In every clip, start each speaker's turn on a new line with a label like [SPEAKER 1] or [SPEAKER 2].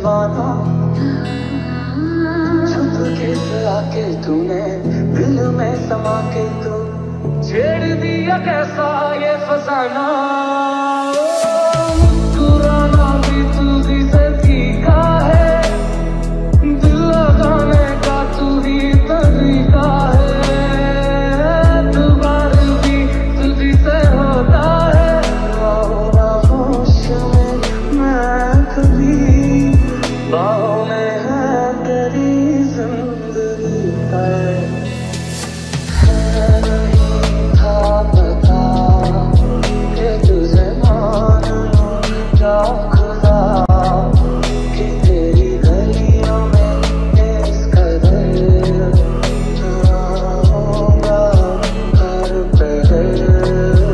[SPEAKER 1] दीवाना, छुपके से आके तूने दिल में समा के तू छेड़ दिया कैसा ये फसाना। मुस्कुराना भी तू ही से सीखा है, दिल लगाने का तू ही तरीका है। एतबार भी तुझी से होता है, और होश में मैं कभी बाहों में है तेरी जिंदगी है। नहीं था पता कि तुझे मान लूं क्या खुदा, कि तेरी गलियों में इस कदर रहूंगा हर पहर।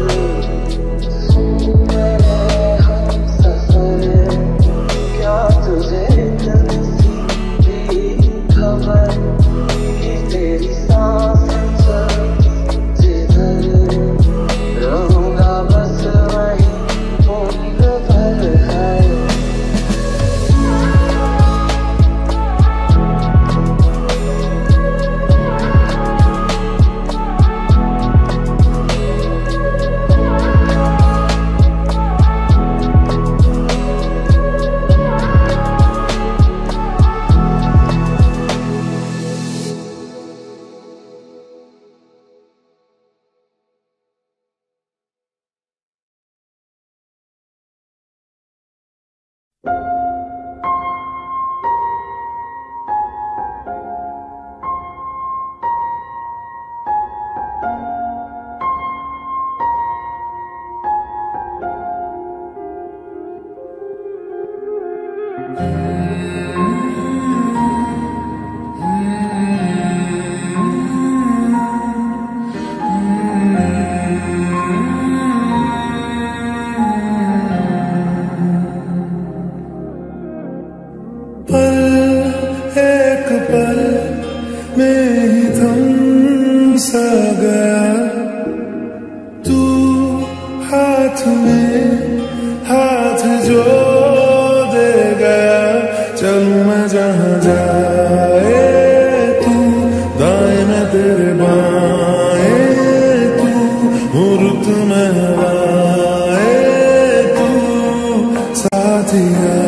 [SPEAKER 1] मेरे हम सफर, क्या तुझे इतनी सी भी खबर कि तेरी सांसें चलती जिधर रहूंगा बस वहीं उम्र भर है।
[SPEAKER 2] एक पल में ही थम सा गया तू, हाथ में हाथ जो दे गया। चलूं मैं जहाँ जाए तू, दाएं में तेरे बाएं तू, मुर्त में हवाए तू साथिया।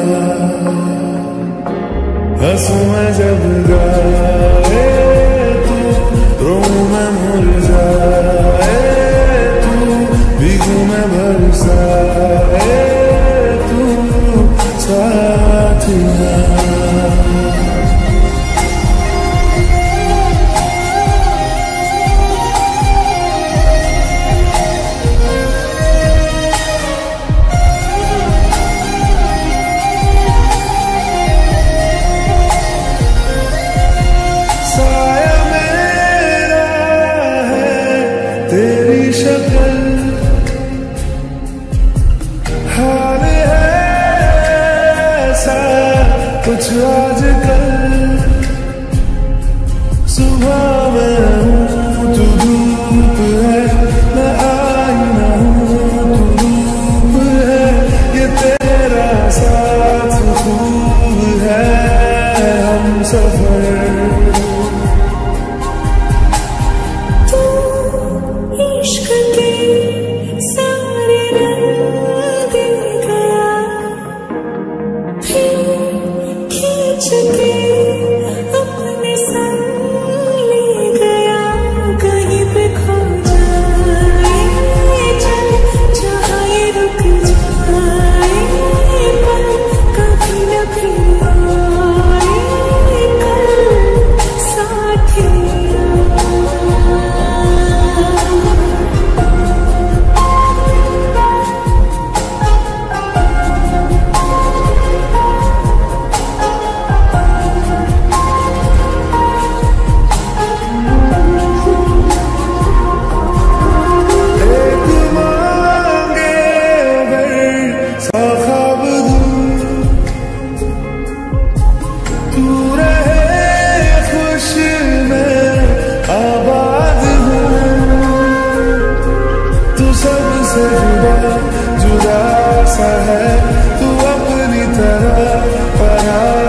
[SPEAKER 2] हंसूं मैं जब गाए तू, रोऊं मैं मुरझाए तू, भीगूं मैं बरसाए तू साथिया। साया मेरा है तेरी शक्ल, हाल है ऐसा कुछ आजकल। सुबह में हूँ तू धूप है, मैं आईना हूँ तू रूप है। ये तेरा साथ खूब है, हम सफर।
[SPEAKER 3] इश्क के सारे रंग दे गया, फिर खींच के अपने संग ले गया। कहीं पे खो जाए चल, जहाँ ये रुक जाए पर कभी न फिर आए कल साथिया।
[SPEAKER 2] जुदा सा है तू अपनी तरह, पराया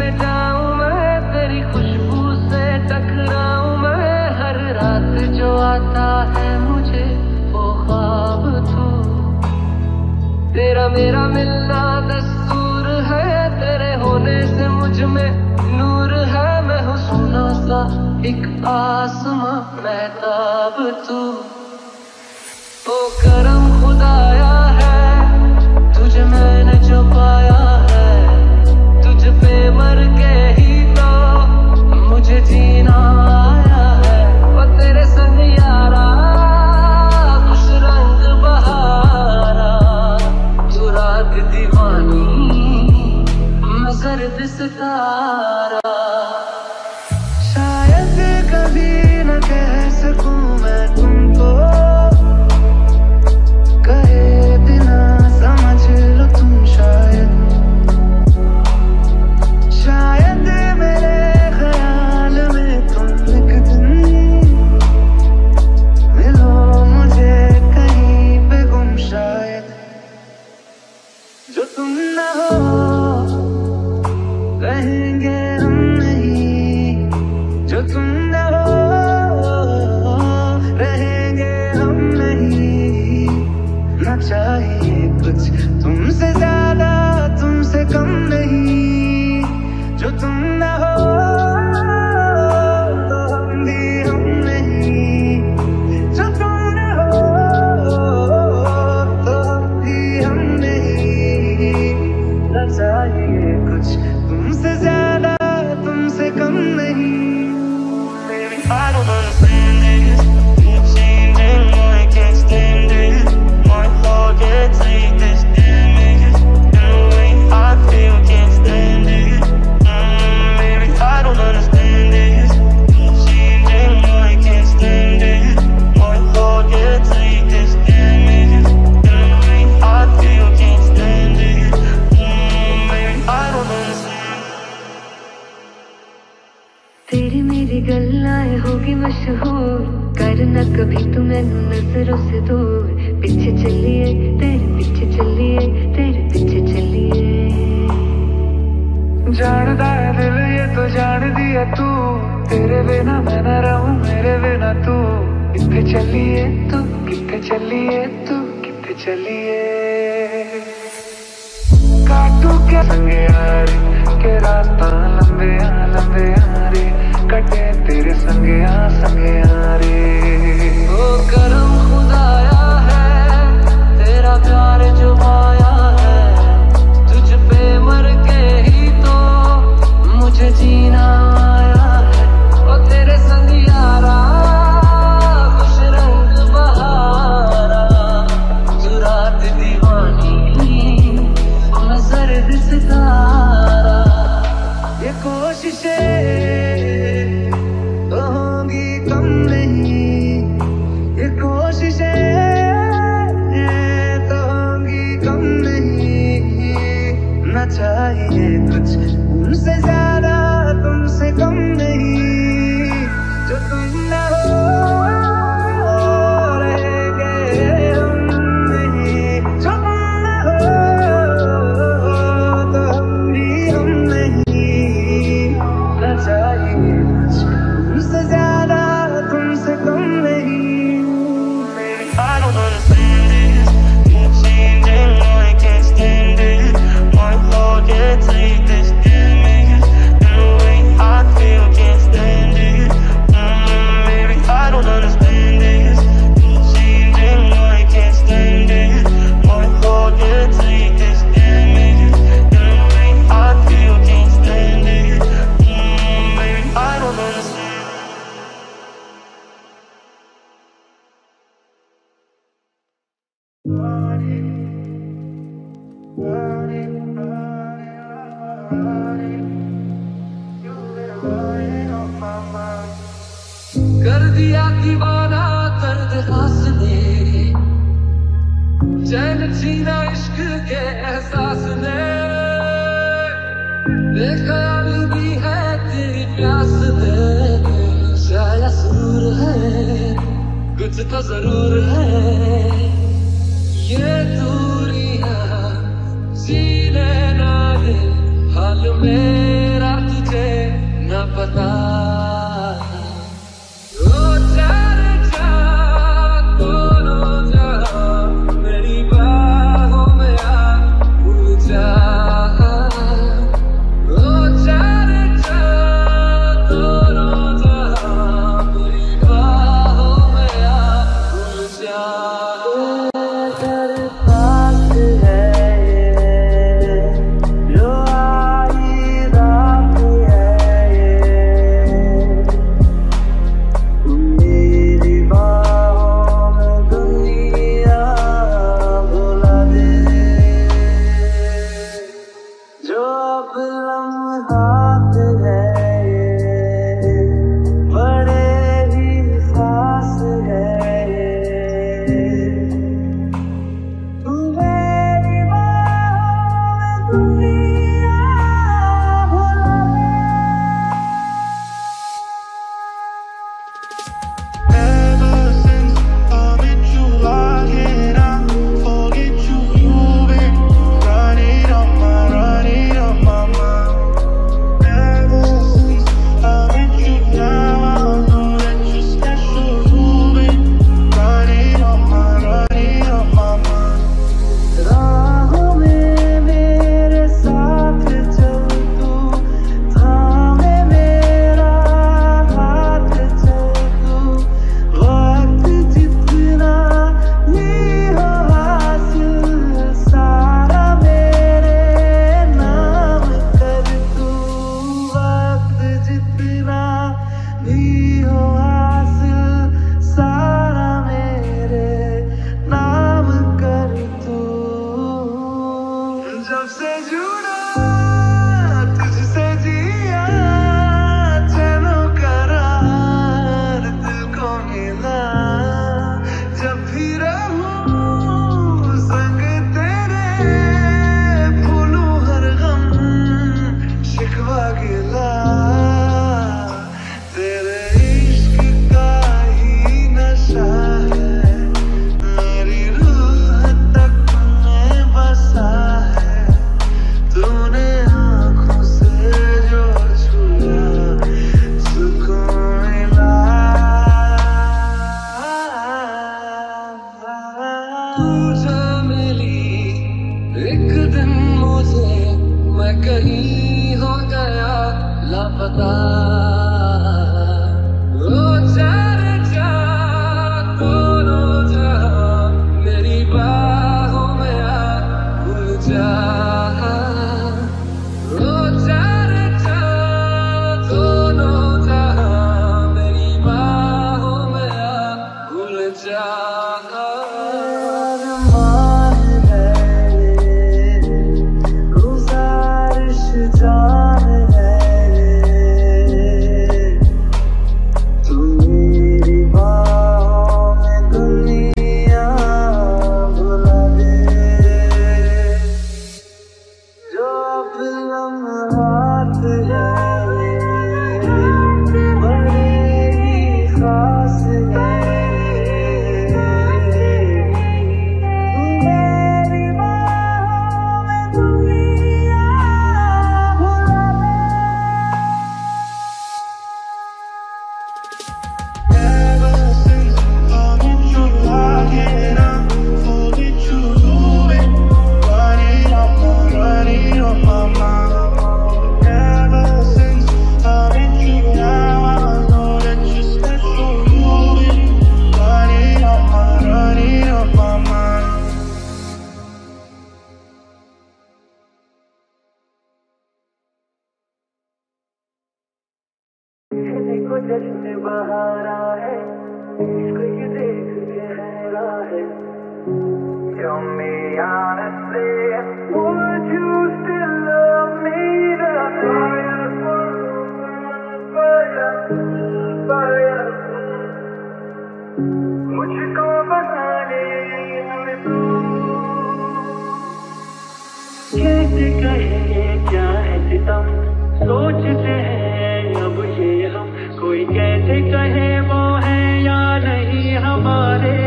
[SPEAKER 1] में जाऊं मैं, तेरी खुशबू से टकराऊं मैं, हर रात जो आता है मुझे वो ख्वाब तू। तेरा मेरा मिलना दस्तूर है, तेरे होने से मुझ में नूर है, मैं हूँ सोना सा एक आसमां महताब तू। ओ करम खुदाया है तुझे मैंने जो पाया है, तुझ पे मर के ही तो मुझे जीना आया है। वो तेरे संग यारा खुश रंग बहारा, तू रात दीवानी मैं सर्द सितारा। शायद कभी न कह सकूं मैं तुमको, कहे बिना समझ लो तुम शायद। शायद मेरे ख्याल में तुम एक दिन मिलो मुझे कहीं पे गुम शायद। जो तुम न हो रहेंगे हम नहीं, जो तुम न हो रहेंगे हम नहीं। ना चाहिए कुछ तुमसे ज्यादा तुमसे कम नहीं, जो तुम न हो तो हम भी हम नहीं, जो तुम न हो तो हम भी हम नहीं। ना चाहिए कुछ तुमसे ज्यादा तुमसे कम नहीं। Baby, I don't understand this. You're changing, I can't stand it. My heart can't take this damage, and the way I feel can't stand it. Baby, I don't understand this. You're changing, I can't stand it. My heart can't take this damage, and the way I feel can't stand it. Baby, I don't understand.
[SPEAKER 3] तेरी मेरी गल्लाएं होगी मशहूर, करना कभी तू मैनू नजरों से दूर। पीछे चलिए तेरे पीछे चलिए, तेरे पीछे चलिए।
[SPEAKER 1] जानदा है दिल ये तो जान दिया तू, तेरे बिना मैं न रहूं मेरे बिना तू। किथे चलिए तू किथे चलिए तू किथे चलिए। काटू के संगे यारी के रातां लंबे रे, कटे तेरे संगे रे। ओ करम खुदाया है तेरा प्यार जो पाया है, तुझ पे मर के ही तो मुझे जीना आया है। ओ तेरे संग यारा खुश रंग बहारा, तू रात दीवानी मैं सर्द सितारा। ये कोशिशें तो होंगी कम नहीं, ये कोशिशें तो होंगी कम नहीं। ना चाहिए कुछ तुमसे ज्यादा तुमसे कम नहीं, जो तुम न हो रहेंगे हम नहीं, जो तुम न हो तो हम भी हम नहीं। ना चाहिए कुछ तुमसे ज्यादा तुमसे कम नहीं। Baby, I don't understand this. You're changing, I can't stand it. My heart can't take this damage, and the way I feel can't stand it. Baby, I don't understand this. You're changing, I can't stand it. My heart can't take this damage, and the way I feel can't stand it. Baby, I don't understand. कर दिया दीवाना दर्द हंसने, चैन छीना इश्क के एहसास ने। बेख्याल भी है तेरी प्यास में, शायद सुरूर है कुछ तो जरूर है। ये दूरियां जीने ना दे हाल मेरा Tell me honestly, would you still love me the fire? मुझको बना ले हमें तू। कैसे कहे क्या है सितम, सोचते हैं अब ये हम, कोई कैसे कहे वो है या नहीं हमारे।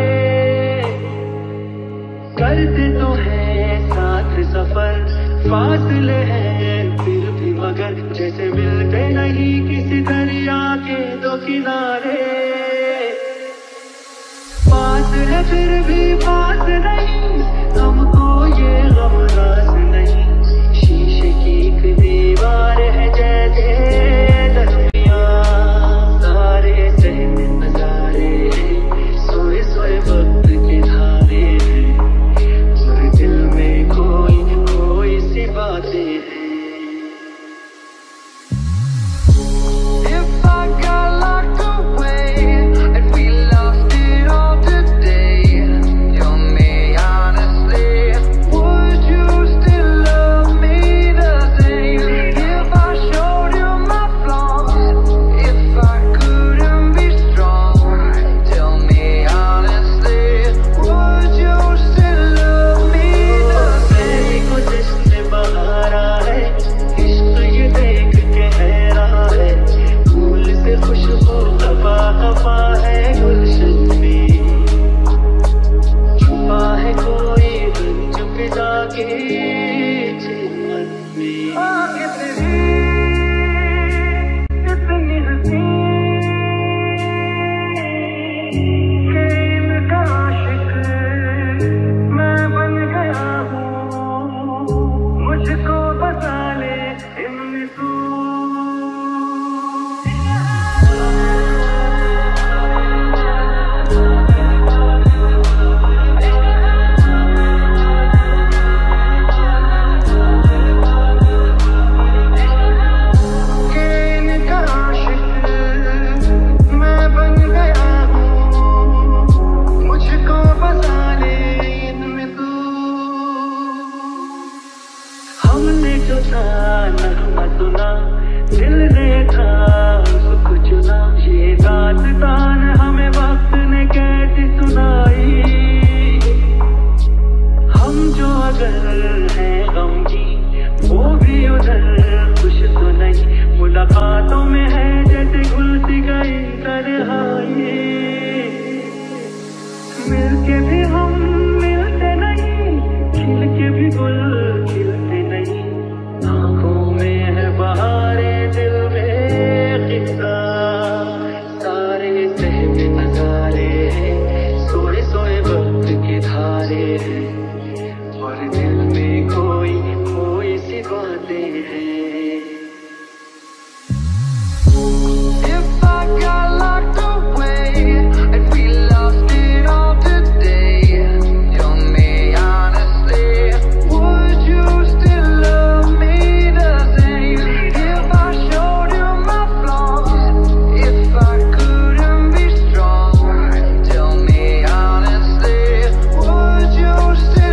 [SPEAKER 1] करते तो है साथ सफर, फासले हैं फिर भी मगर, जैसे मिलते नहीं किसी दरिया के दो किनारे। पास है फिर भी पास नहीं, हमको ये गम रास नहीं। शीशे की एक दीवार है जैसे दरमियां, सारे सहमे नजारे हैं, सोए सोए वक्त के धारे हैं, और दिल में कोई कोई सी बातें हैं। If I got locked away and we lost it all today, tell me honestly, would you still love me the same? If I showed you my flaws, if I couldn't be strong, tell me honestly, would you still love me the same? को जिसने बहारा है, इश्क ये देख के हैरान है, फूल से खुशबू खफा खफा है गुलशन में, छुपा है कोई रंज फिजा के चमन में। इतनी हंसी कि इनका आशिक मैं बन गया हूँ, मुझको बसा ले इनमें तू। कि इनका आशिक मैं बन गया हूँ, मुझको बसा ले इनमें तू। हमने जो था नगमा सुना, दिल ने था सुख चुना, ये दास्तान हमें वक्त ने कैसी सुनाई। हम जो अगर हैं गमगीन, वो भी उधर खुश तो नहीं, मुलाकातों में है जैसे घुल सी गई तन्हाई। मिलके भी हम मिलते नहीं, खिल के भी गुल खिलते नहीं, आँखों में है बहारे दिल में खिस्सा, सारे सहमे नजारे हैं, सोए सोए वक्त के धारे हैं, और दिल में कोई कोई सी बातें हैं। If I got locked away and we lost it all today, tell me honestly, would you still love me the same? If I showed you my flaws, if I couldn't be strong, tell me honestly, would you still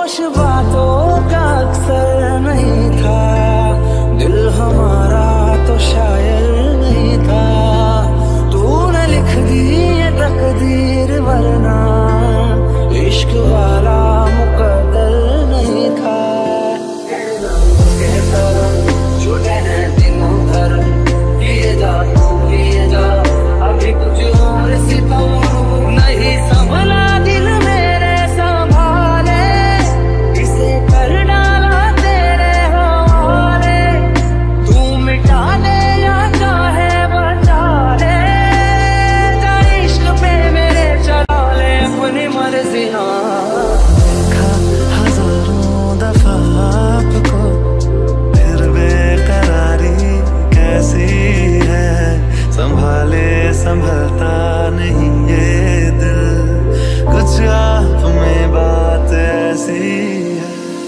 [SPEAKER 2] होश बातों का अक्सर नहीं था, दिल हमारा तो शायर नहीं था। तूने लिख दी ये तकदीर, वरना इश्क वाला मुकद्दर नहीं था। छोटे हैं दिनों भर, किए जा अभी कुछ और सितम नहीं संभला, दिल मेरे संभाले, इसे कर डाला तेरे हवाले। तू मिटा दे या चाहे बचा ले, जा इश्क पे मेरे चला ले अपनी मर्जियां। देखा हजारों दफा आपको, फिर बेकरारी कैसी है, संभाले संभलता नहीं ये दिल, कुछ आप में बात ऐसी है।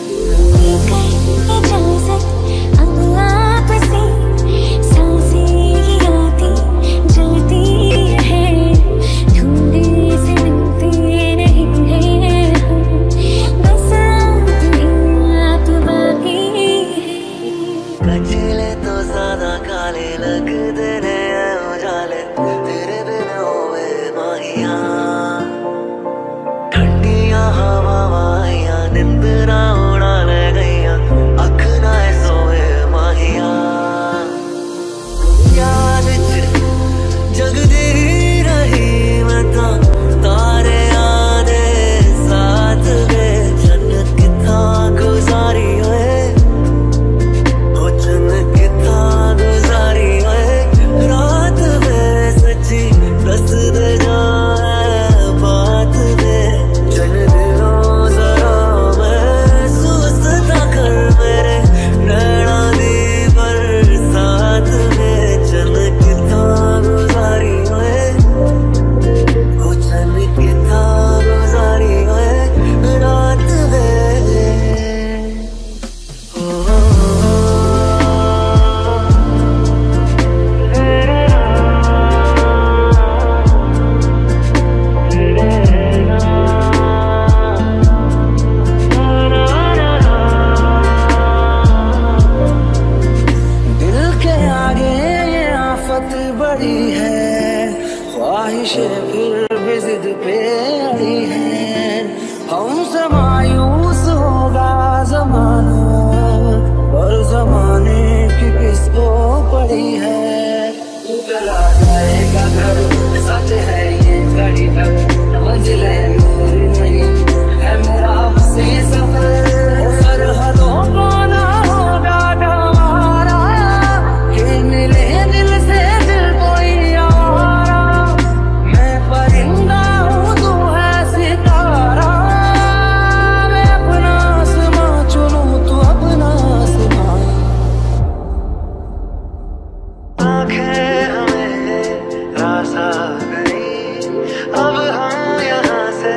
[SPEAKER 4] इजाजत अब आपसे, सांसें ही आती जलती है, ढूंढे से मिलते नहीं हैं हम, बस आप बाकी है।
[SPEAKER 2] कचले तो ज्यादा काले लगते हैं उजाले, तेरे बिन होए माहिया, ठंडियां हवावाइयां निंदरा उड़ा ले गईया, अख ना सोए माहिया। याद च जगदी रही मैं तो, तारे आने साथ वे, जन किथा गुजारी होए, हो जन किथा गुजारी होए, रात में सच्ची दस दे जा बात में, जन दिलों जरा महसूस ना कर मेरे नैना दी बरसात में, जन किथा गुजारी होए, हो जन किथा गुजारी होए, रात में। दिल के आगे ये आफत बड़ी है, ख्वाहिशें फिर भी जिद पे अड़ी है। हमसे मायूस होगा जमाना, और जमाने की किसको पड़ी है। तू चला जाएगा घर, सच है ये घड़ी तक, मंजिलें मेरी नहीं है मेरा से सफर, सरहदों को ना होगा हमारा, कि मिले दिल से दिल कोई आवारा। मैं परिंदा हूँ तू है सितारा, मैं अपना आसमां चुनूं तू अपना आसमां। आंखें हमें रासा गई, अब हम यहाँ से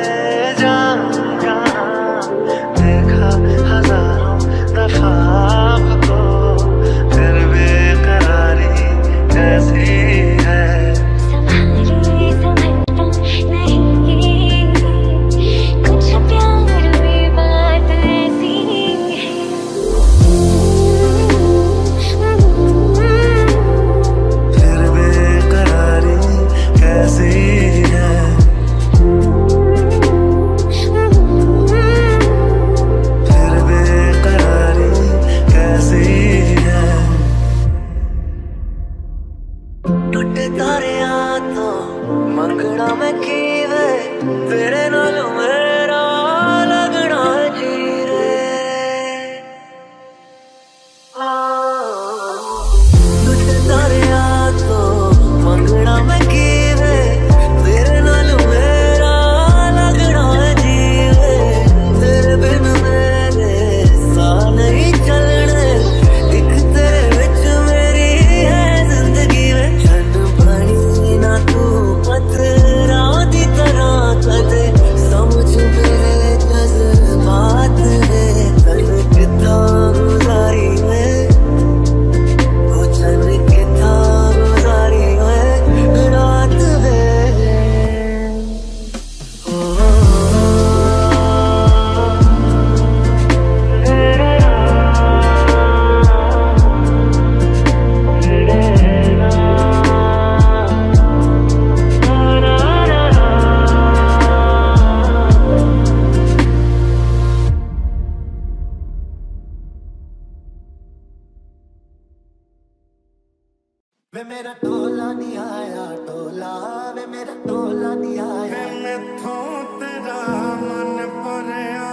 [SPEAKER 2] वे मेरा टोला नहीं आया टोला, वे मेरा टोला नहीं आया। मैथों तेरा मन भरिया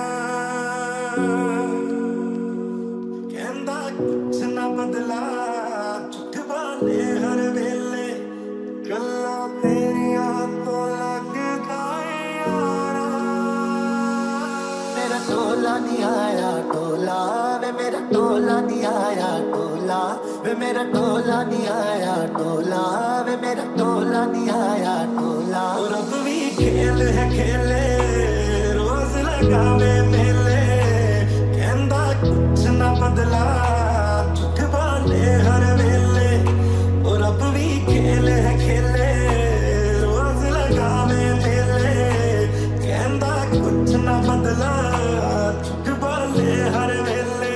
[SPEAKER 2] कहंदा कुछ ना बदला, झूठ वाले हर वेले गल्लां तेरियां तो लगदा यारा। मेरा टोला नहीं आया टोला, वे मेरा टोला नहीं आया टोला, वे मेरा टोला नहीं आया टोला, वे मेरा टोला नहीं आया टोला। और अब भी खेल है खेले रोज लगावे मेले, कहंदा कुछ ना बदला, झूठ वाले हर वेले। और अब भी खेल है खेले रोज लगावे मेले, कहंदा कुछ ना बदला, झूठ वाले हर वेले।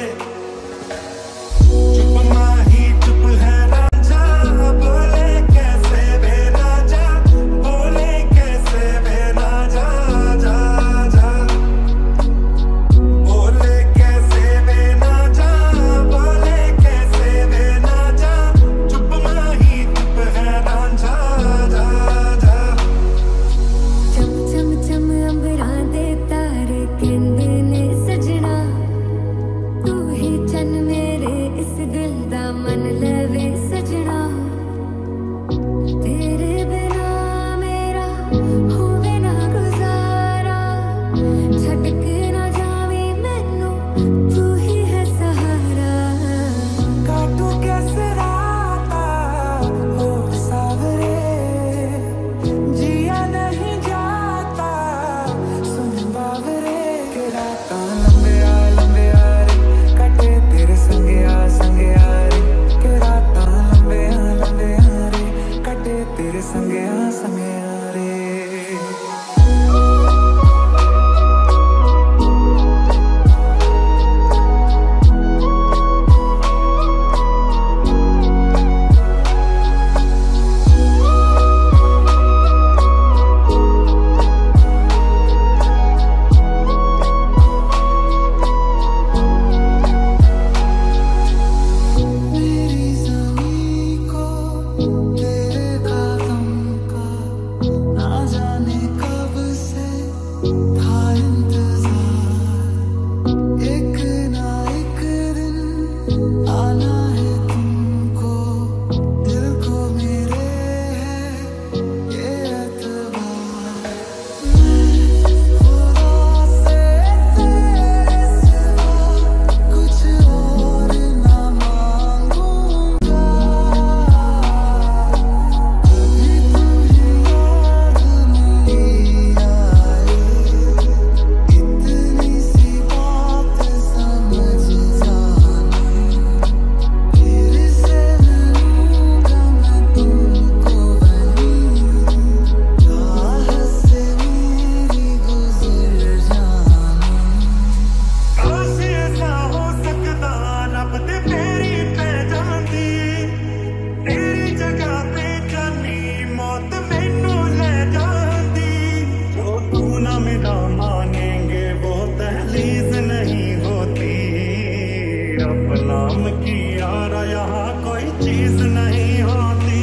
[SPEAKER 2] चुप माही चुप है राजा, बोले कैसे बेराजा, बोले कैसे बेराजा, जा जा बोले कैसे बेराजा, बोले कैसे बेराजा। चुप माही चुप है राजा, जा जा।
[SPEAKER 4] चम चम चम अंबरा दे तारे कहंदे ने सजना, तू ही चन मेरे इस दिल दा मन लवे सजना। तेरे बिना मेरा होवे ना गुजारा, छड्ड के ना जावी मैनू, तू ही है सहारा।
[SPEAKER 2] काटू कैसे राता ओ सावरे, जिया नहीं जाता सुन बावरे। के रातां लंबिया लंबिया रे, कटे तेरे संगिया संगिया रे। के रातां लंबिया लंबिया रे, कटे तेरे संगिया संगिया रे। मेरी ज़मीं को तेरे कदम का ना जाने कब से था इंतज़ार। एक ना एक दिन आना है तुमको, दिल को मेरे है ये एतबार। मैं खुदा से तेरे सिवा कुछ और ना मांगूंगा, कभी तुम्हें याद नहीं आए, इतनी सी बात समझ जाने। फिर से मिलूंगा मैं तुमको वहीं, राह से मेरी गुजर जाने। काश ऐसा हो सकदा रब दे पैरी पै जांदी, तेरी जगह पे जानी मौत मैनू ले जांदी। जो तू ना मेरा मानेंगे वो दहलीज नहीं होती, रब नाम की यारा यहाँ कोई चीज नहीं होती।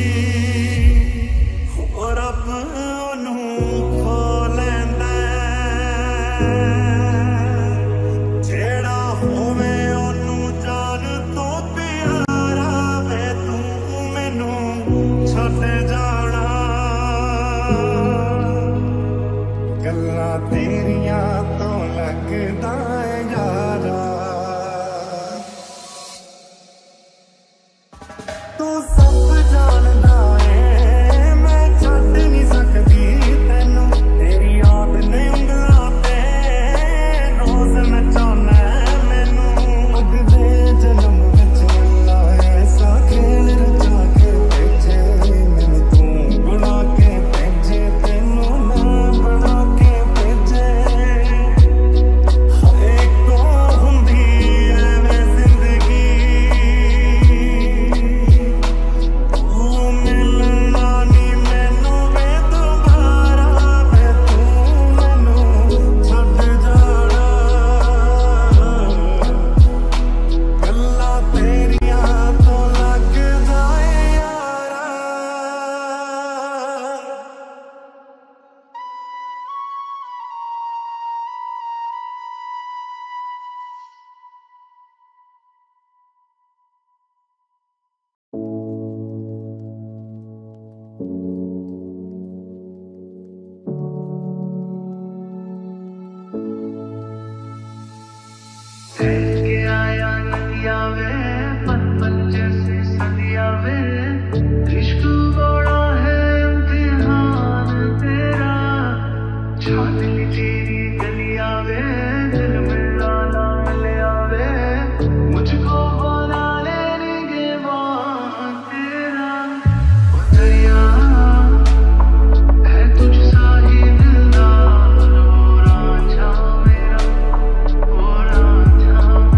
[SPEAKER 2] और अब ओनू खो लैंदा जेड़ा होवे ओनू जान तो प्यारा, वे तू मैनू छड्ड जाना। गल्लां तेरियां तो लगदा यारा।
[SPEAKER 1] के आया नदिया वे पल पल जैसे सदिया वे इश्क बड़ा है इम्तिहान तेरा छान ली तेरी गलिया वे दिल मिला ना मिलिया वे मुझको बना ले निगहबान तेरा ओ दरिया है तुझ सा ही दिलदार ओ रांझा मेरा ओ Ranjha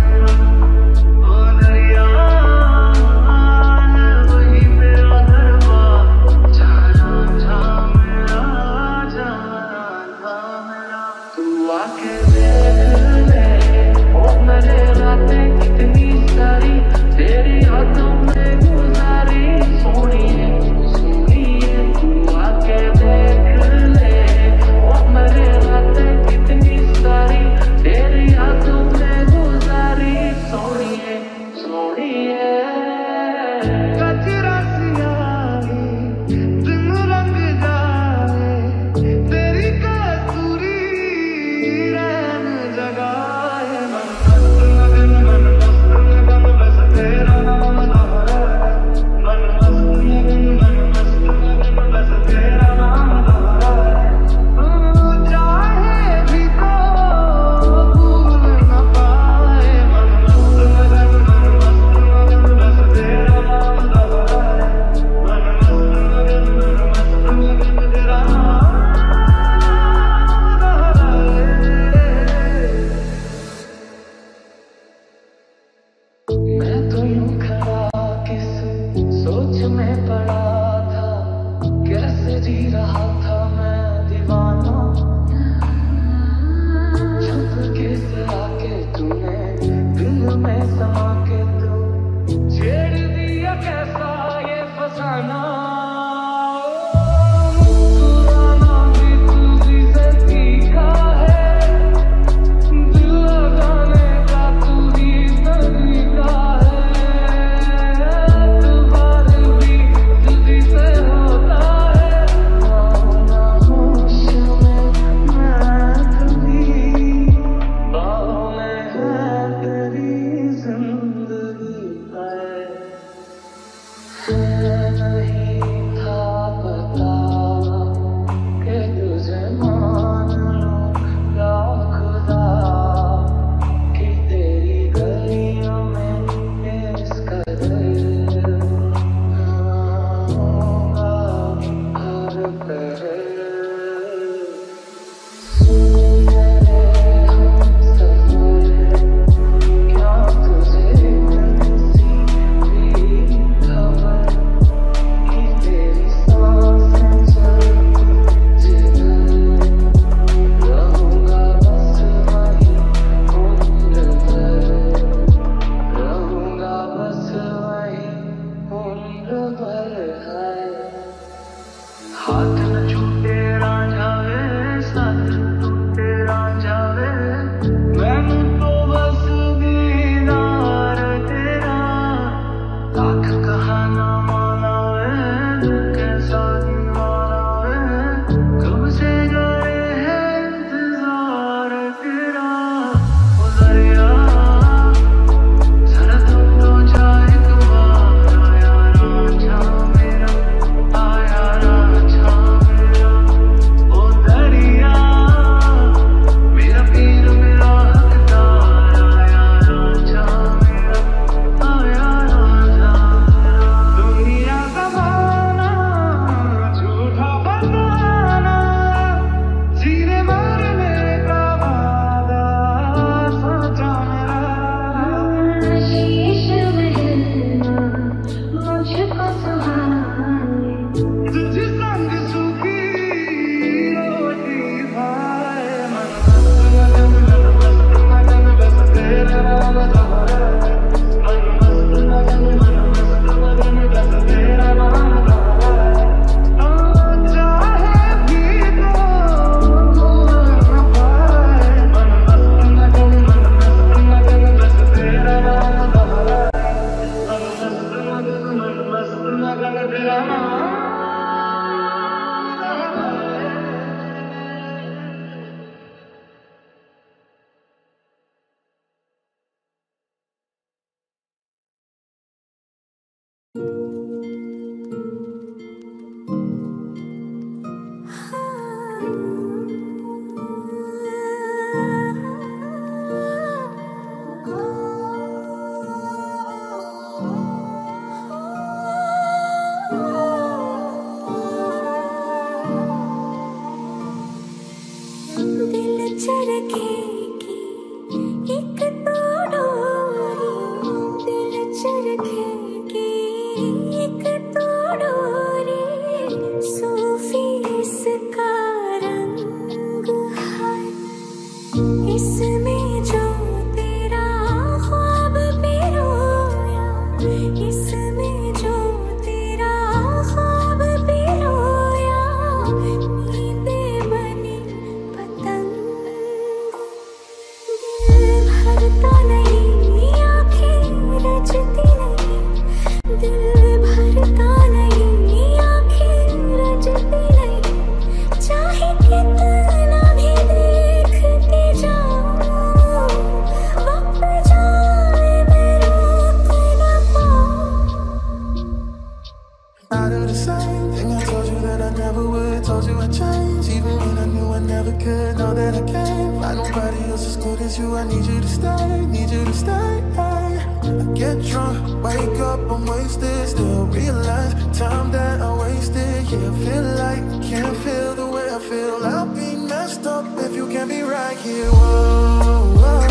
[SPEAKER 2] to stay, need you to stay. I get drunk, wake up, I'm wasted, still realize time that I wasted. Yeah, I feel like I can't feel the way I feel. I'll be messed up if you can't be right here. Whoa, whoa,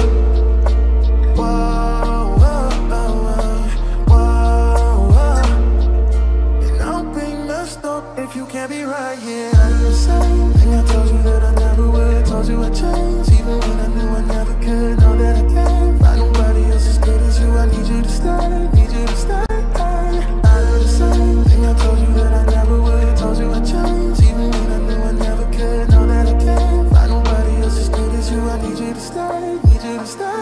[SPEAKER 2] whoa, whoa, whoa, whoa. And I'll be messed up if you can't be right here. I do the same thing I told you that I never would. Told you I changed, even when I knew I never could. Know that I can't find nobody else as good as you. I need you to stay, need you to stay. I do the same thing I told you that I never would. Told you I changed, even when I knew I never could. Know that I can't find nobody else as good as you. I need you to stay, need you to stay.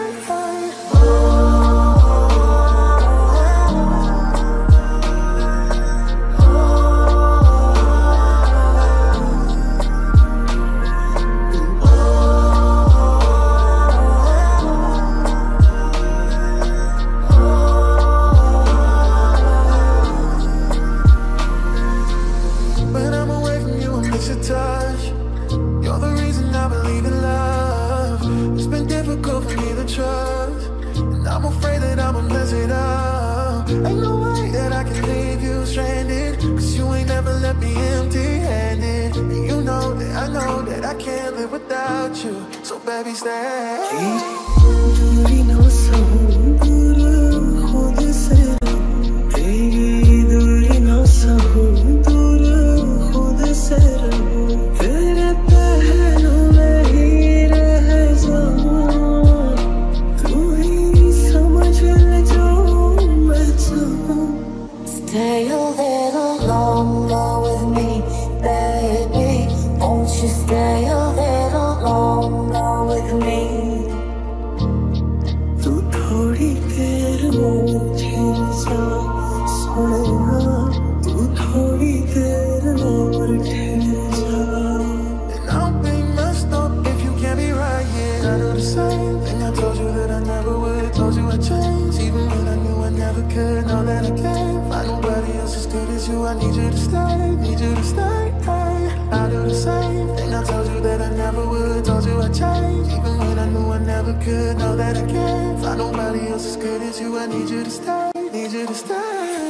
[SPEAKER 2] So baby stay. दूरी ना सहूं दूर खुद से रहूं, तेरी दूरी ना सहूं दूर खुद से रहूं, तेरे पहलू में ही रह जाऊं, तू ही समझ ले जो मैं चाहूं. Stay a little longer with me, baby. Won't you stay a little longer with me? तू थोड़ी देर मुझे जा सोना, तू थोड़ी देर और ठहर जा. And I'll be messed up if you can't be right here. I do the same thing I told you that I never would. Told you I changed, even when I knew I never could. Know that I can't find nobody else as good as you. I need you to stay, need you to stay. I do the same thing I told you that I never would. Told you I changed, even when I knew I never could. Know that I can't find nobody else as good as you. I need you to stay, need you to stay.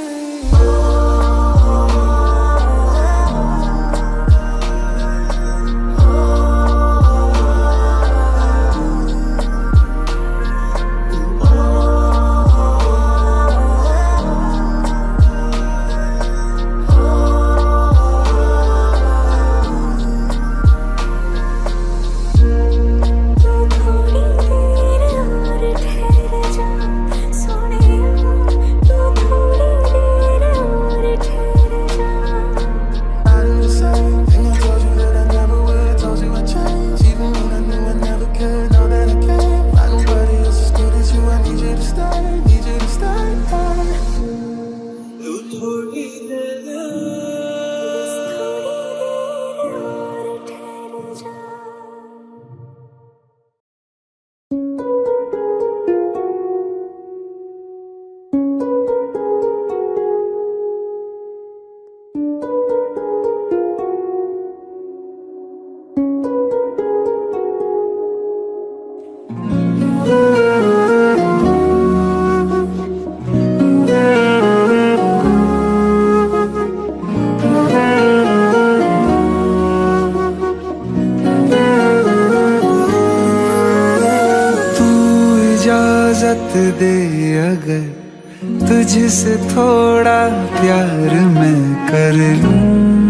[SPEAKER 2] दे अगर तुझसे थोड़ा प्यार मैं कर लूं,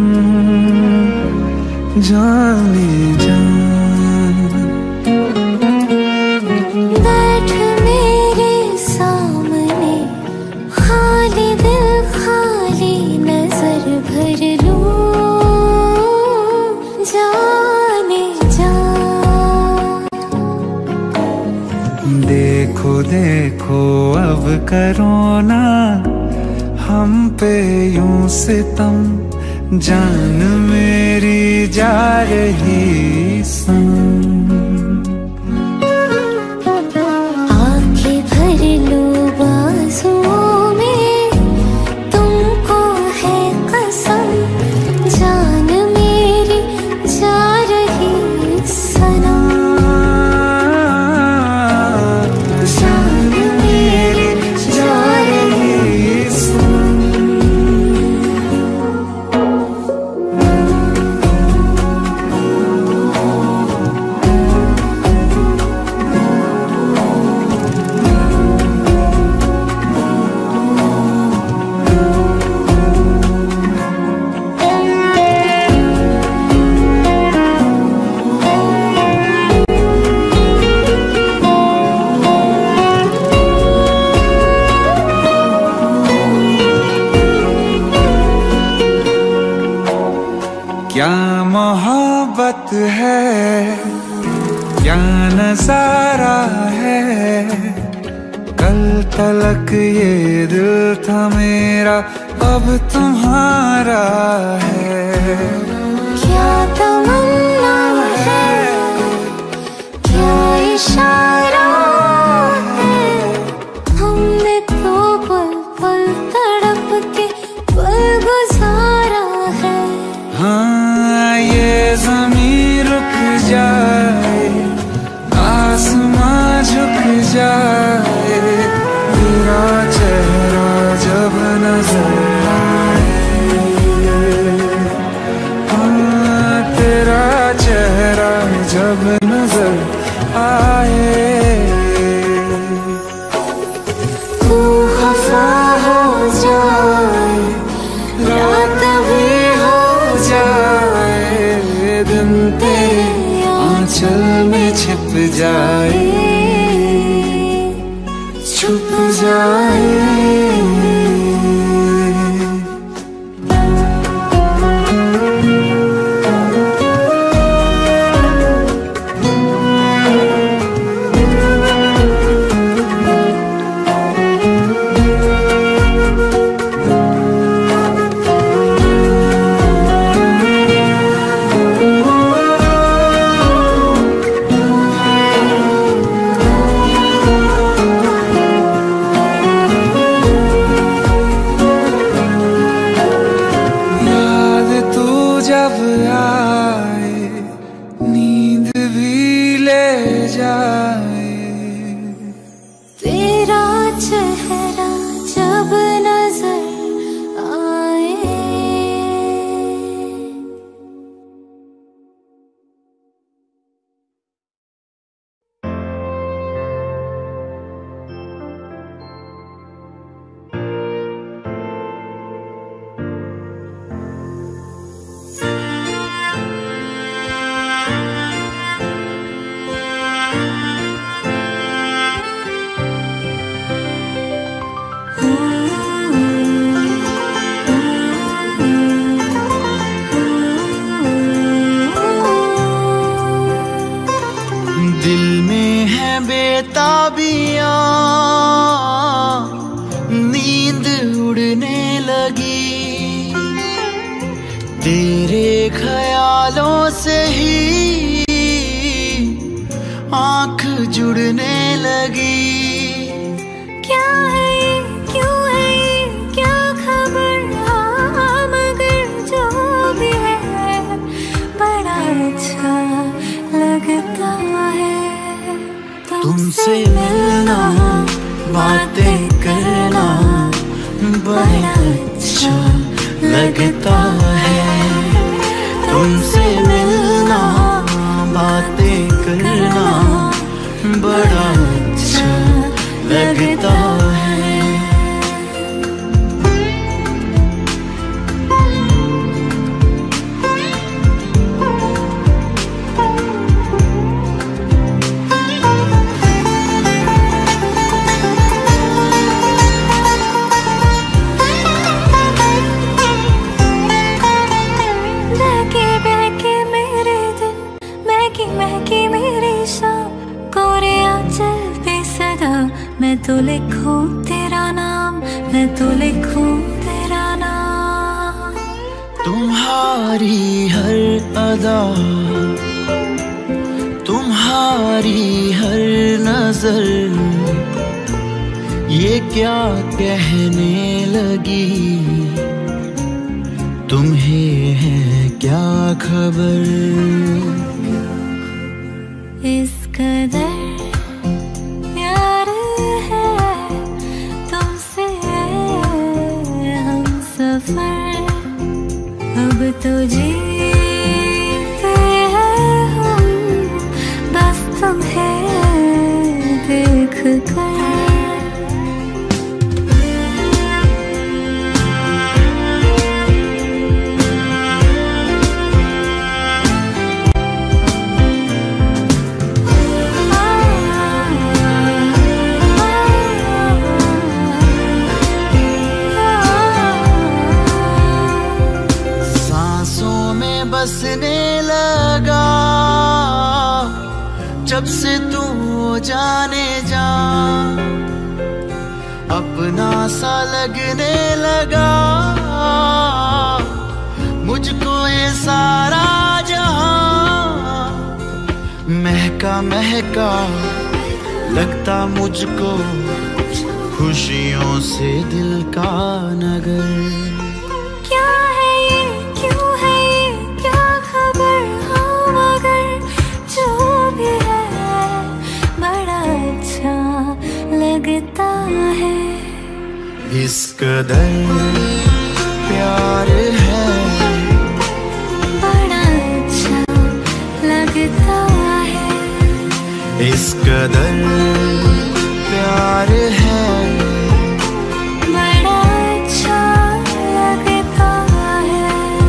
[SPEAKER 2] जाने जान
[SPEAKER 4] बैठ मेरे सामने, खाली दिल खाली नजर भर लूं, जाने जान.
[SPEAKER 2] देखो देखो अब करो ना हम पे यूं सितम, जान मेरी जा रही संग.
[SPEAKER 4] आंखें भर लो बाजुओं में, तुमको है कसम, जान मेरी जा रही सनम.
[SPEAKER 5] सारा है, कल तलक ये दिल था मेरा, अब तुम्हारा है।
[SPEAKER 4] क्या तमन्ना है, क्या इशारा है, हमने तो पल पल तड़प के पल गुजारा है।
[SPEAKER 5] हाँ ये ज़मीं रुक जाए, आसमां झुक जाए, तेरा चेहरा जब नजर आए, हाँ तेरा चेहरा जब नजर आए।
[SPEAKER 4] तू खफा हो जाए,
[SPEAKER 5] रात भी हो जाए, दिन तेरे आंचल में छिप जाए, छुप जाए। जब आए नींद भी ले जाए,
[SPEAKER 4] तेरा चेहरा जब नजर आए।
[SPEAKER 2] दिल में है बेताबियां, नींद उड़ने लगी, तेरे ख्यालों से ही आंख जुड़ने लगी।
[SPEAKER 4] क्या है ये, क्यों है ये, क्या खबर, हाँ मगर जो भी है बड़ा अच्छा लगता है।
[SPEAKER 2] तुमसे मिलना, बातें करना बड़ा अच्छा लगता है। तुमसे मिलना, बातें करना बड़ा अच्छा लगता है।
[SPEAKER 4] मैं तो लिखूं तेरा नाम, मैं तो लिखूं तेरा नाम।
[SPEAKER 2] तुम्हारी हर अदा, तुम्हारी हर नजर, ये क्या कहने लगी, तुम्हें है क्या खबर।
[SPEAKER 4] इस कदर प्यार है तुमसे हम सफर, अब तो जीते हैं हम बस तुम्हें देख कर।
[SPEAKER 2] बसने लगा जब से तू अपना सा लगने लगा मुझको ये सारा जहां। महका महका लगता मुझको खुशियों से दिल का नगर।
[SPEAKER 4] क्या है ये, क्यों है ये, क्या खबर हो, मगर जो भी है बड़ा अच्छा लगता है।
[SPEAKER 2] इस कदर प्यार है
[SPEAKER 4] बड़ा अच्छा लगता है।
[SPEAKER 2] इस कदर प्यार है
[SPEAKER 4] बड़ा अच्छा लगता है।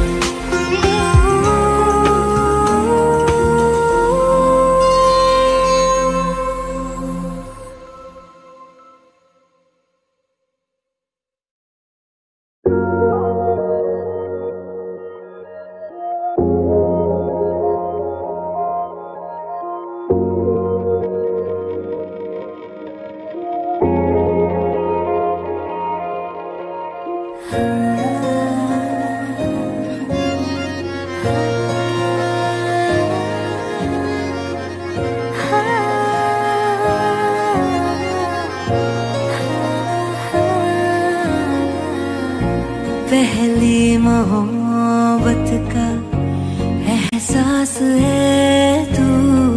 [SPEAKER 4] पहली मोहब्बत का एहसास है तू,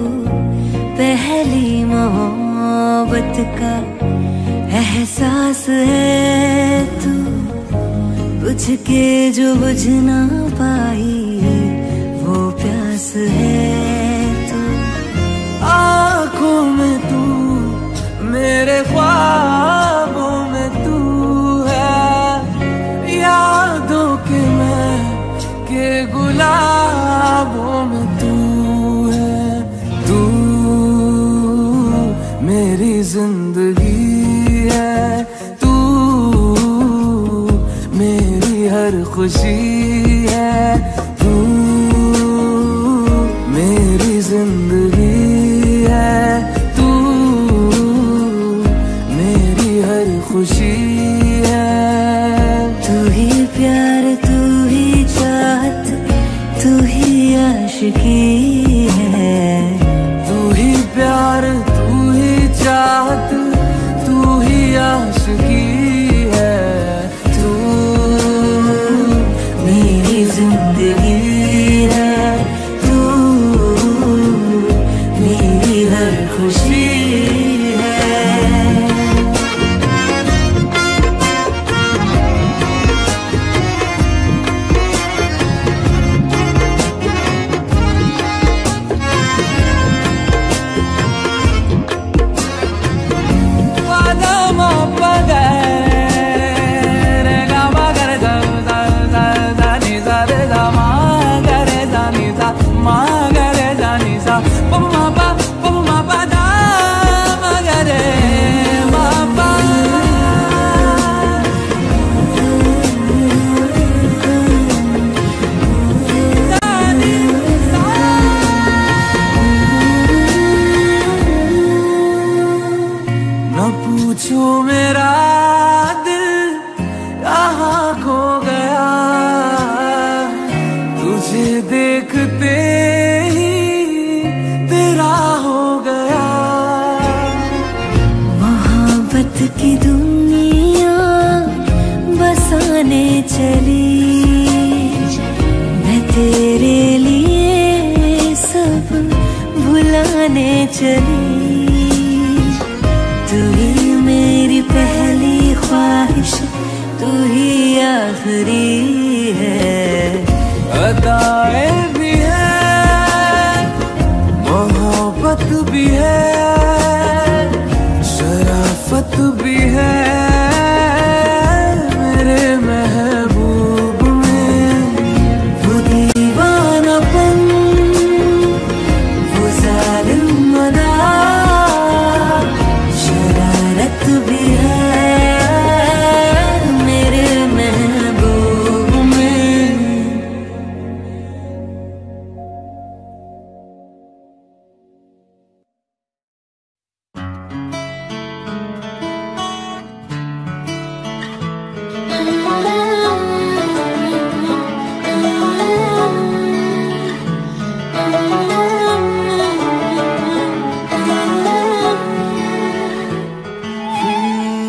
[SPEAKER 4] पहली मोहब्बत का एहसास है तू। बुझ के जो बुझ ना पाई वो प्यास है तू।
[SPEAKER 5] आँखों में तू, मेरे ख्वाबों में तू है, यादों के मैं के गुलाबों में तू है। तू मेरी जिंदगी है, तू मेरी हर खुशी है। तू मेरी जिंदगी है, तू मेरी हर खुशी है।
[SPEAKER 4] तू ही प्यार, तू ही चाहत, तू ही आशिकी है।
[SPEAKER 5] तू ही प्यार, तू ही चाहत, तू ही आशिकी है।
[SPEAKER 4] तू मेरी जिंदगी है, तू मेरी हर खुशी है।
[SPEAKER 5] न पूछो मेरा दिल कहाँ खो गया, तुझे देखते ही तेरा हो गया।
[SPEAKER 4] मोहब्बत की दुनिया बसाने चली, मैं तेरे लिए सब भुलाने चली। तू ही मेरी पहली ख्वाहिश, तू ही आखिरी है।
[SPEAKER 5] अदाएं भी है, मोहब्बत भी है, शराफत भी है। मेरे महबूब में
[SPEAKER 4] वो दीवानापन, वो जालिम अदा, शरारत भी है। मेरे महबूब में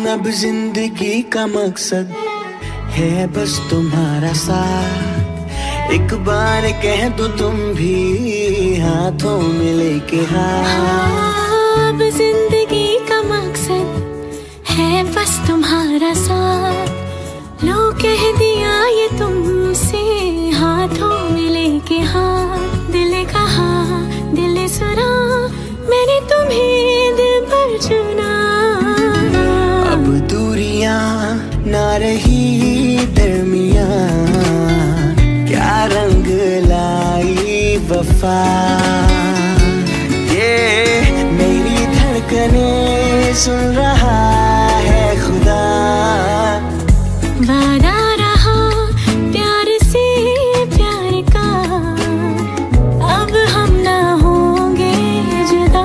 [SPEAKER 2] अब जिंदगी का मकसद है बस तुम्हारा साथ। एक बार कह दो तुम भी हाथों में लेके हाथ।
[SPEAKER 4] अब जिंदगी का मकसद है बस तुम्हारा साथ। लो कह दिया ये तुमसे हाथों में लेके हाथ। दिल कहा दिल सुना मैंने तुम्हें दिल पर चुना।
[SPEAKER 2] अब दूरियां ना रही दरमियां, क्या रंग लाई वफा। ये मेरी धड़कनें सुन रहा है खुदा।
[SPEAKER 4] वादा रहा प्यार से प्यार का, अब हम ना होंगे जुदा।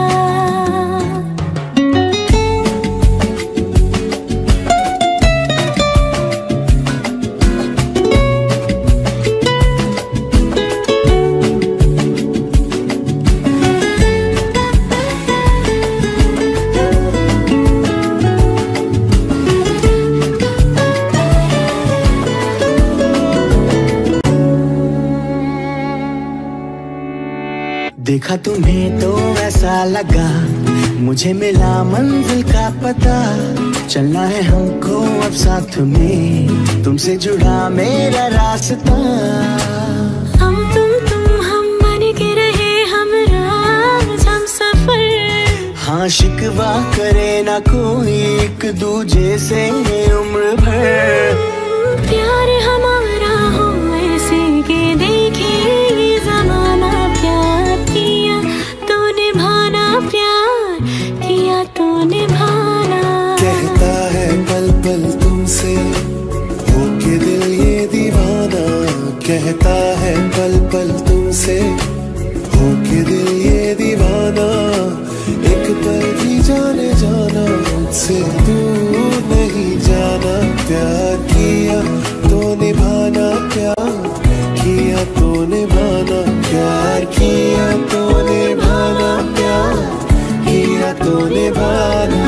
[SPEAKER 2] देखा तुम्हें तो ऐसा लगा मुझे मिला मंजिल का पता। चलना है हमको अब साथ में, तुमसे जुड़ा मेरा रास्ता।
[SPEAKER 4] हम बन के रहे हम राज हम सफर।
[SPEAKER 2] हाँ शिकवा करे ना कोई एक दूजे से उम्र भर।
[SPEAKER 4] प्यार हमारा हो ऐसे के देखे ये जमाना। प्यार किया तो निभाना, प्यार किया तो निभाना।
[SPEAKER 6] कहता है पल पल तुमसे होके दिल ये दीवाना। कहता है पल पल तुमसे होके दिल ये दीवाना। एक पल भी जाने जाना मुझसे दूर नहीं जाना। प्यार किया तो निभाना, प्यार किया तो निभाना। प्यार किया तो निभाना, प्यार किया तो निभाना।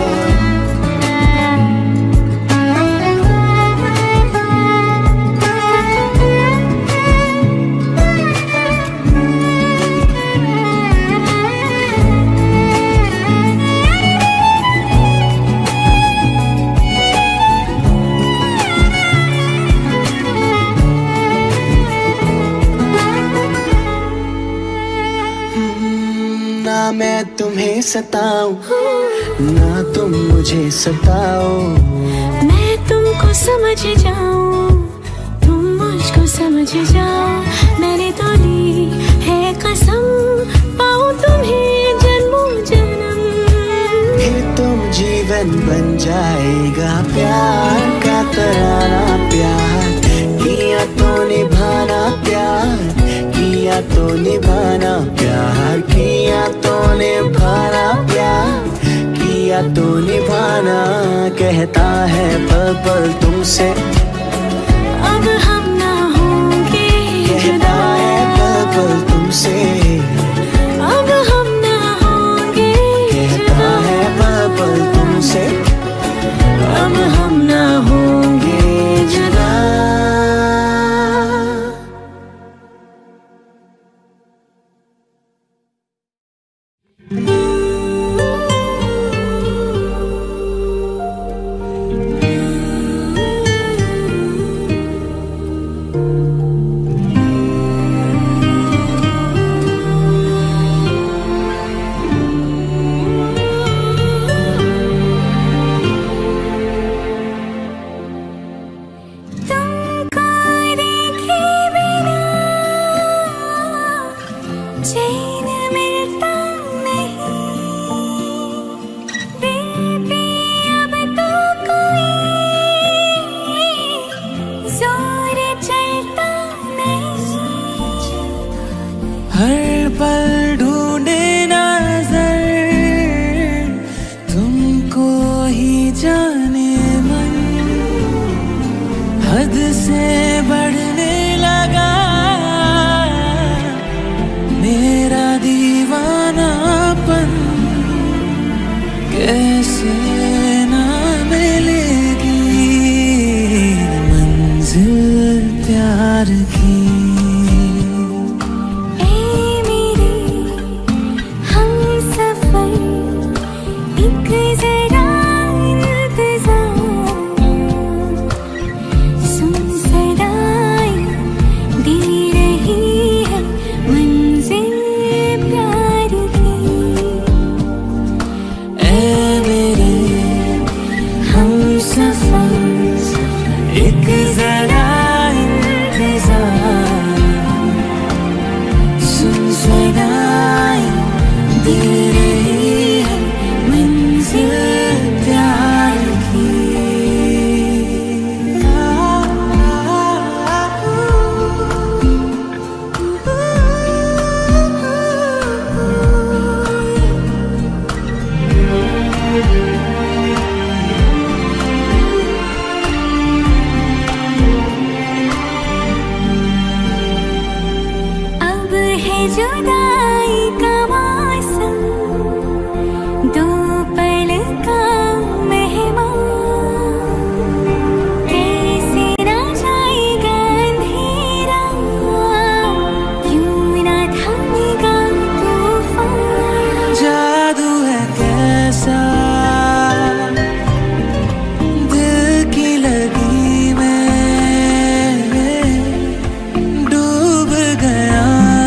[SPEAKER 2] ना मैं तुम्हें सताऊं ना तुम मुझे सताओ।
[SPEAKER 4] मैं तुमको समझ जाऊं तुम मुझको समझ जाओ। मैंने तो ली है कसम पाऊं तुम्हें जन्मों जन्म।
[SPEAKER 2] फिर तुम जीवन बन जाएगा प्यार का तराना। प्यार किया तो निभाना, प्यार किया तो निभाना। प्यार किया तो निभाना, प्यार किया तो निभाना। कहता है पल पल तुमसे
[SPEAKER 4] अब हम ना होंगे
[SPEAKER 2] कहता है पल पल तुमसे
[SPEAKER 4] अब हम ना होंगे
[SPEAKER 2] कहता है पल पल तुमसे अब हम ना होंगे जुदा।
[SPEAKER 5] हर पल ढूंढे नजर तुमको ही जाने मन। हद से बढ़ने लगा मेरा दीवानापन। कैसे ना
[SPEAKER 4] एक जरा इंतजार, सुन सदाएं दे रही है मंजिल प्यार की।
[SPEAKER 5] ऐ मेरे हमसफर एक जरा इंतजार, सुन सदाएं दे रही है मंजिल प्यार की।
[SPEAKER 4] अब है जुदाई का मौसम, दो पल का मेहमान, कैसे ना जाएगा अंधेरा, क्यों ना थमेगा तूफान।
[SPEAKER 5] जादू है कैसा दिल की लगी में, डूब गया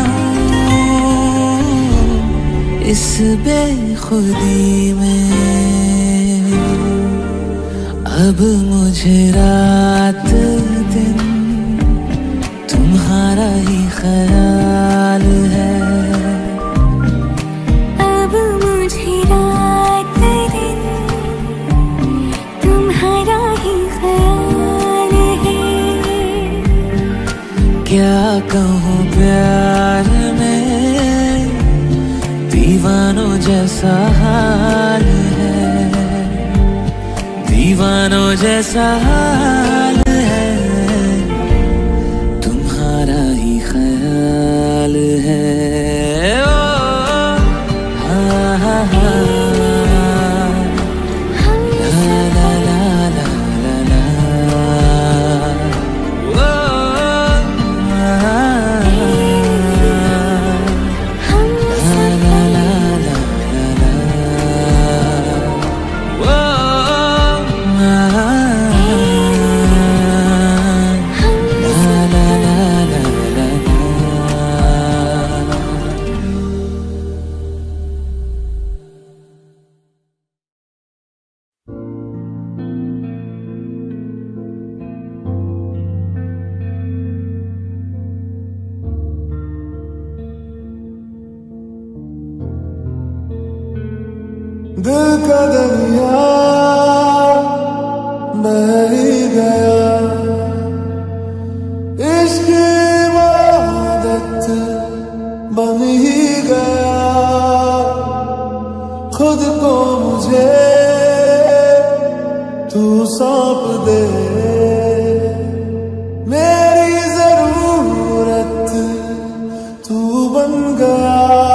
[SPEAKER 5] हूँ इस बेखुदी में। अब मुझे रात दिन तुम्हारा ही ख्याल है।
[SPEAKER 4] अब मुझे रात दिन तुम्हारा ही ख्याल है।
[SPEAKER 5] क्या कहूँ प्यार में दीवानों जैसा हाल है, दीवानों जैसा हाल है, तुम्हारा ही ख्याल है। ओ हाँ हाँ हाँ, ला ला ला ला ला ला, ओ
[SPEAKER 6] दिल का दरिया बह ही गया, इश्क इबादत बन ही गया। खुद को मुझे तू सौंप दे, मेरी जरूरत तू बन गया।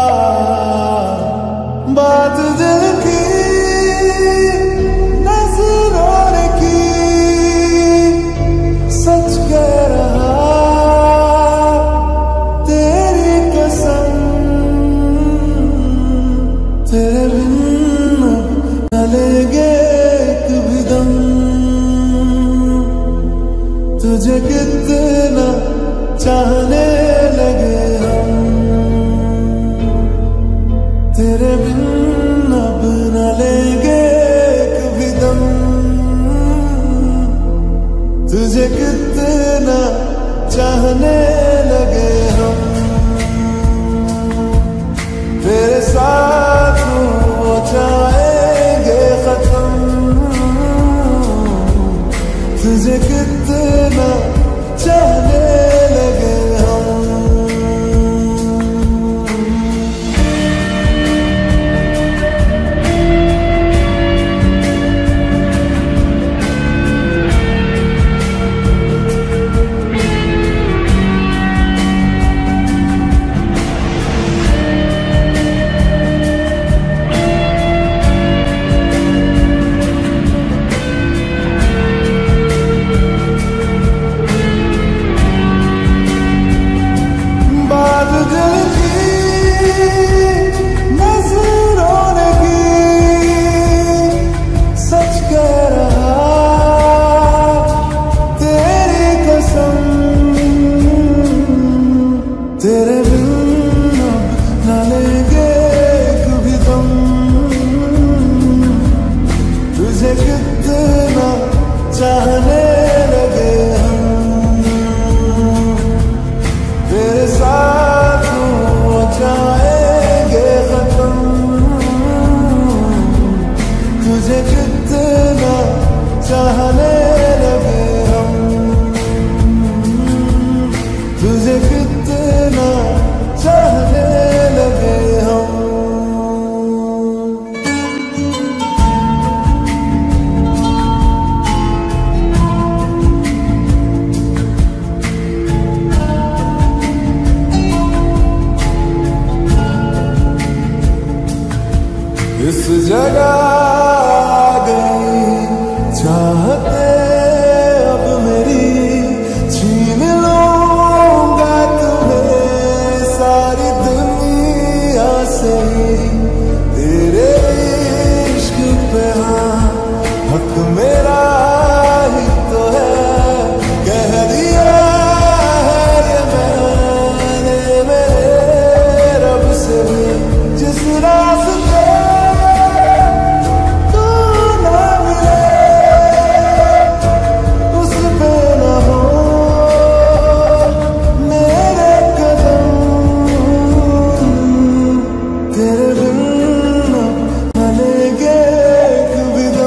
[SPEAKER 6] बात दिल की नजरों की सच कह रहा, तेरी कसम तेरे बिन न लेंगे एक भी दम। चाहने लगे हम, तेरे साथ हो जाएंगे खत्म। तुझे कितना चाहने लगे हम, तुझे कितना चाहने लगे हम। इस जगह आ गई चाहते अब मेरी, छीन लूंगा तुम्हें सारी दुनिया से ही। तेरे इश्क पे हाँ हक मेरा ही तो है, कह दिया है ये मैंने मेरे रब से भी। जिस रास्ते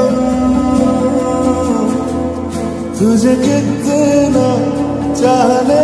[SPEAKER 6] तुझे कितना चाहने